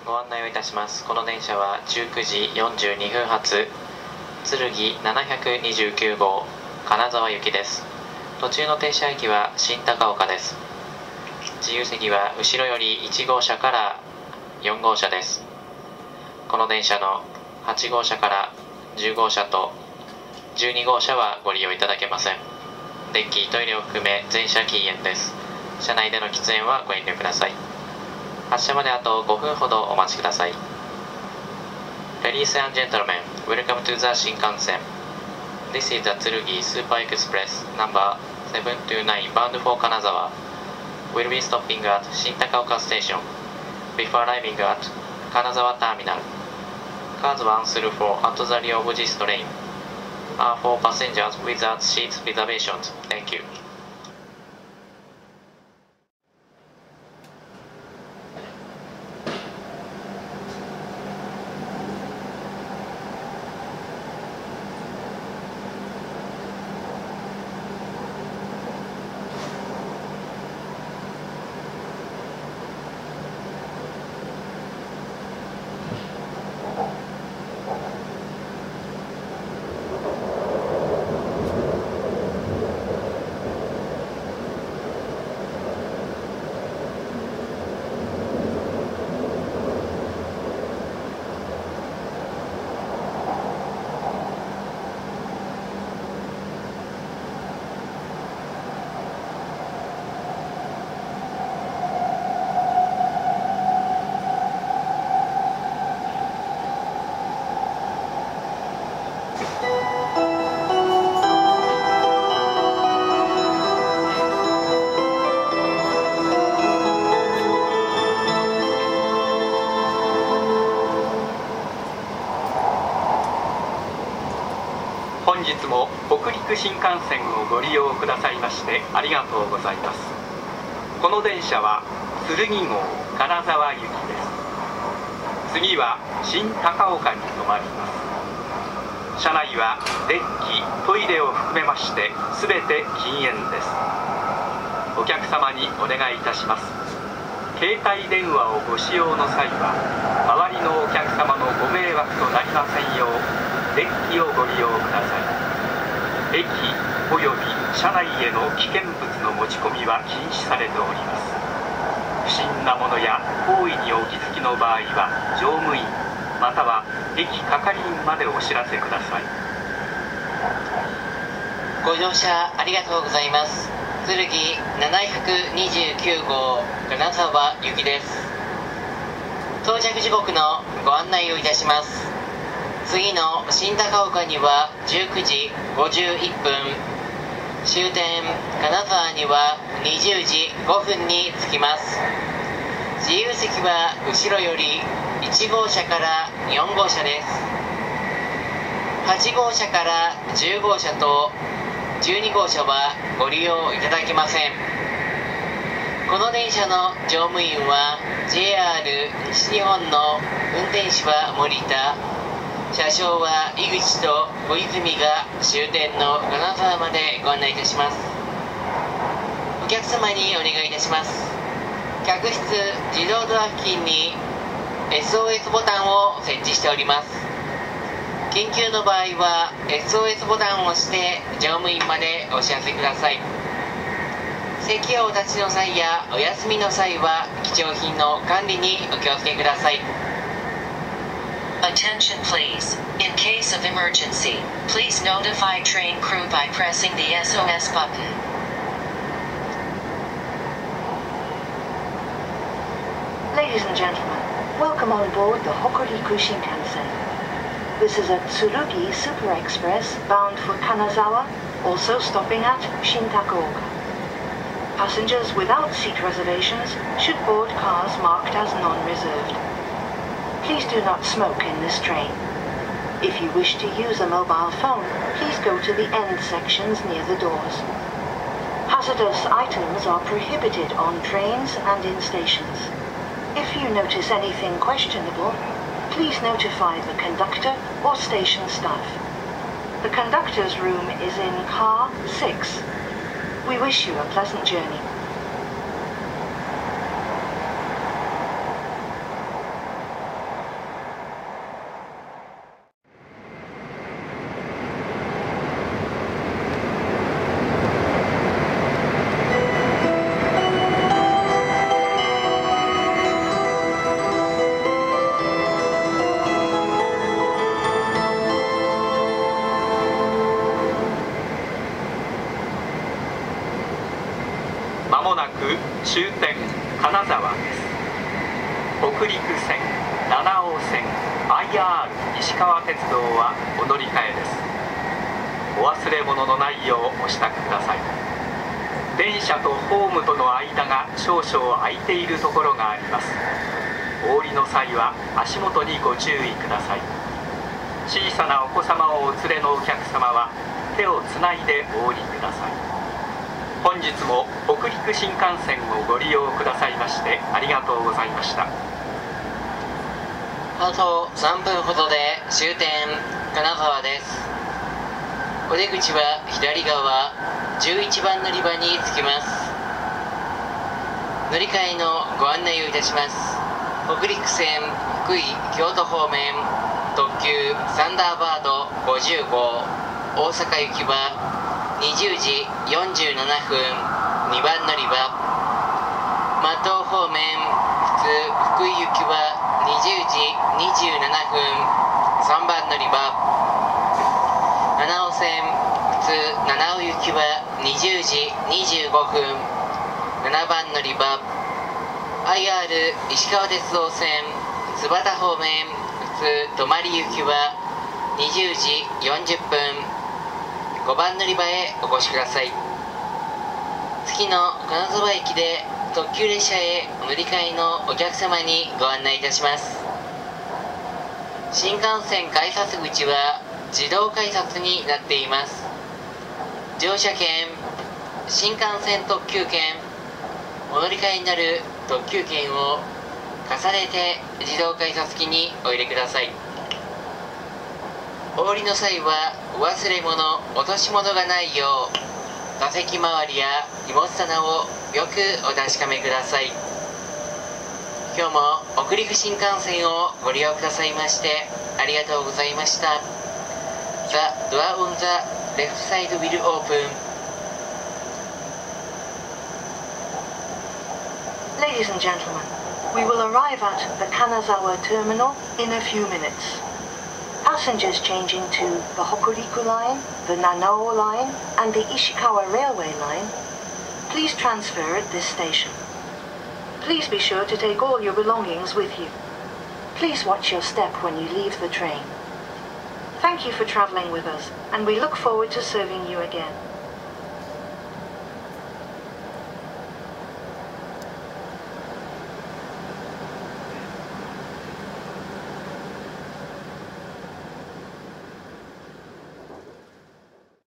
ご案内をいたします。この電車は19時42分発剣729号金沢行きです。途中の停車駅は新高岡です。自由席は後ろより1号車から4号車です。この電車の8号車から10号車と12号車はご利用いただけません。電気、トイレを含め全車禁煙です。車内での喫煙はご遠慮ください。発車まであと5分ほどお待ちください。Ladies and gentlemen, welcome to the 新幹線。This is the Tsurugi Super Express number 729 bound for Kanazawa. We'll be stopping at Shintakaoka Station before arriving at Kanazawa Terminal. Cars 1 through 4 at the rear of this train are for passengers without seat reservations. Thank you. 本日も北陸新幹線をご利用くださいましてありがとうございます。この電車は剣号金沢行きです。次は新高岡に止まります。車内は電気、トイレを含めまして全て禁煙です。お客様にお願いいたします。携帯電話をご使用の際は周りのお客様のご迷惑となりませんよう電気をご利用ください。駅および車内への危険物の持ち込みは禁止されております。不審なものや行為にお気づきの場合は乗務員または駅係員までお知らせください。 ご乗車ありがとうございます。剣729号金沢行きです。到着時刻のご案内をいたします。次の新高岡には19時51分、終点金沢には20時5分に着きます。自由席は後ろより1号車から4号車です。8号車から10号車と12号車はご利用いただけません。この電車の乗務員は JR 西日本の運転士は森田、車掌は井口と小泉が終点の金沢までご案内いたします。お客様にお願いいたします。客室自動ドア付近に SOS ボタンを設置しております。緊急の場合は SOS ボタンを押して乗務員までお知らせください。席をお立ちの際やお休みの際は貴重品の管理にお気をつけください。 Attention please. In case of emergency, please notify train crew by pressing the SOS button. Ladies and gentlemen, welcome on board the Hokuriku Shinkansen. This is a Tsurugi Super Express bound for Kanazawa, also stopping at Shintakaoka. Passengers without seat reservations should board cars marked as non-reserved. Please do not smoke in this train. If you wish to use a mobile phone, please go to the end sections near the doors. Hazardous items are prohibited on trains and in stations. If you notice anything questionable, please notify the conductor or station staff. The conductor's room is in car 6. We wish you a pleasant journey. 終点金沢です。北陸線、七尾線、IR 石川鉄道はお乗り換えです。お忘れ物のないようお支度ください。電車とホームとの間が少々空いているところがあります。お降りの際は足元にご注意ください。小さなお子様をお連れのお客様は手をつないでお降りください。本日も北陸新幹線をご利用くださいましてありがとうございました。 あと3分ほどで終点金沢です。お出口は左側11番乗り場に着きます。乗り換えのご案内をいたします。北陸線福井京都方面特急サンダーバード50号大阪行きは20時47分2番乗り場。松東方面普通福井行きは20時27分3番乗り場。七尾線普通七尾行きは20時25分7番乗り場。IR 石川鉄道線津幡方面普通泊行きは20時40分5番乗り場へお越しください。次の金沢駅で特急列車へお乗り換えのお客様にご案内いたします。新幹線改札口は自動改札になっています。乗車券、新幹線特急券、お乗り換えになる特急券を重ねて自動改札機にお入れください。お降りの際はお忘れ物、落とし物がないよう座席周りや荷物棚をよくお確かめください。今日も北陸新幹線をご利用くださいましてありがとうございました。 The door on the left side will open. Ladies and gentlemen, we will arrive at the Kanazawa terminal in a few minutes. Passengers changing to the Hokuriku line, the Nanao line, and the Ishikawa railway line, please transfer at this station. Please be sure to take all your belongings with you. Please watch your step when you leave the train. Thank you for traveling with us, and we look forward to serving you again.